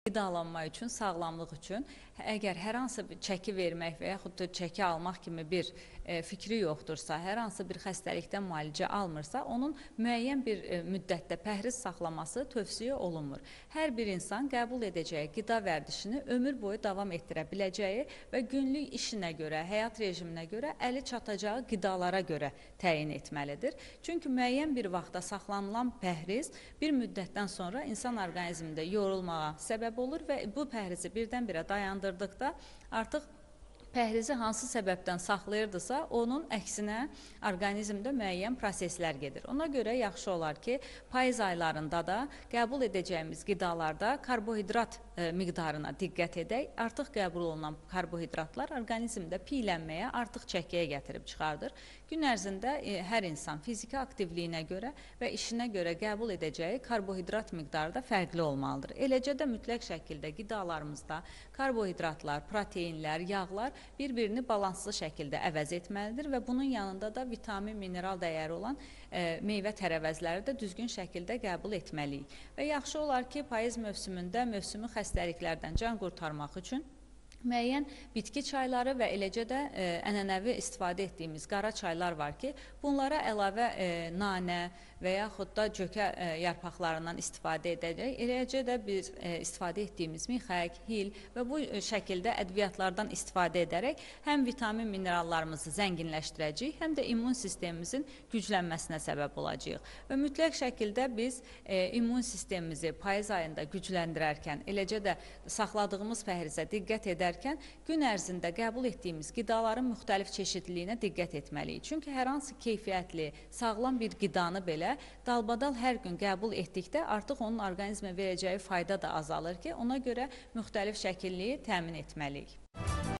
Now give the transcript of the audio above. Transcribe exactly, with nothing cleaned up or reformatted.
qidalanma üçün, sağlamlıq üçün əgər hər hansı bir çəki vermək və yaxud da çəki almaq kimi bir e, fikri yoxdursa, hər hansı bir xəstəlikdən müalicə almırsa, onun müəyyən bir e, müddətdə pəhriz saxlaması tövsiyə olunmur. Hər bir insan qəbul edəcəyi qida vərdişini ömür boyu davam etdirə biləcəyi və günlük işinə görə, həyat rejiminə görə, əli çatacağı qidalara görə təyin etməlidir. Çünki müəyyən bir vaxtda saxlanılan pəhriz bir müddətdən sonra insan orqanizmində yorulmağa səbəb olur və bu pəhrizi birdən-birə dayandırdıqda artıq pəhrizi hansı səbəbdən saxlayırdısa, onun əksinə orqanizmdə müəyyən proseslər gedir. Ona görə yaxşı olar ki, payız aylarında da qəbul edəcəyimiz qidalarda karbohidrat e, miqdarına diqqət edək. Artıq qəbul olunan karbohidratlar orqanizmdə piylənməyə, artıq çəkiyə gətirib çıxardır. Gün ərzində e, hər insan fiziki aktivliyinə görə və işinə görə qəbul edəcəyi karbohidrat miqdarı da fərqli olmalıdır. Eləcə də mütləq şəkildə qidalarımızda karbohidratlar, proteinlər, yağlar bir-birini balanslı şəkildə əvəz etməlidir və bunun yanında da vitamin, mineral dəyəri olan e, meyvə tərəvəzləri də düzgün şəkildə qəbul etməliyik. Və yaxşı olar ki, payız mövsümündə mövsümi xəstəliklərdən can qurtarmaq üçün müəyyən bitki çayları və eləcə də e, ənənəvi istifadə etdiyimiz qara çaylar var ki, bunlara əlavə e, nanə və yaxud da cökə e, yarpaqlarından istifadə edəcək. Eləcə də biz e, istifadə etdiyimiz mixək, hil və bu şəkildə ədviyyatlardan istifadə edərək həm vitamin minerallarımızı zənginləşdirəcəyik, həm də immun sistemimizin güclənməsinə səbəb olacağıq. Və mütləq şəkildə biz e, immun sistemimizi payız ayında gücləndirərkən, eləcə də saxladığımız pəhrizə diqqət edərkən, gün ərzində qəbul etdiyimiz qidaların müxtəlif çeşidliyinə diqqət etməliyik. Çünki hər hansı keyfiyyətli, sağlam bir qidanı belə dalbadal hər gün qəbul etdikdə artıq onun orqanizmə verəcəyi fayda da azalır ki, ona görə müxtəlif şəkilliyi təmin etməliyik.